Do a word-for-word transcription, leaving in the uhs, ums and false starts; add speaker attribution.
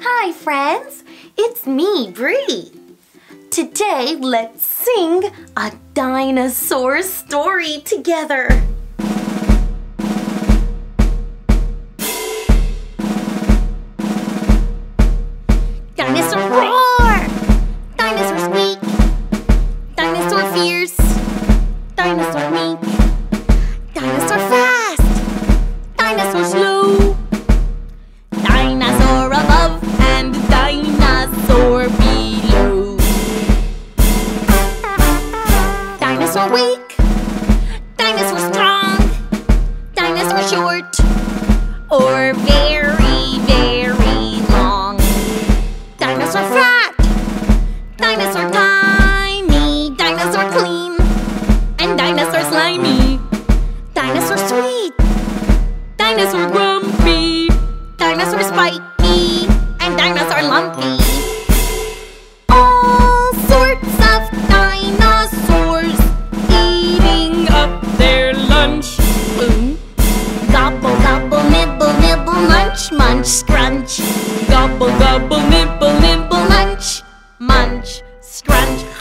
Speaker 1: Hi friends, it's me, Bree. Today, let's sing a dinosaur story together. Dinosaur roar! Dinosaur squeak! Dinosaur fierce! Dinosaur meek! Dinosaur fast! Dinosaur slow! Dinosaur above and dinosaur below. Dinosaur weak! Dinosaur strong! Dinosaur short! Or very, very long. Dinosaur fat! Dinosaur tiny! Dinosaur clean! And dinosaur slimy! Dinosaur sweet! Dinosaur grumpy! Dinosaur spiky! And dinosaur lumpy! All sorts of dinosaurs eating up their lunch. Boom! Gobble, gobble, nibble, nibble, munch, munch, scrunch. Gobble, gobble, nibble, nibble, munch, munch, scrunch.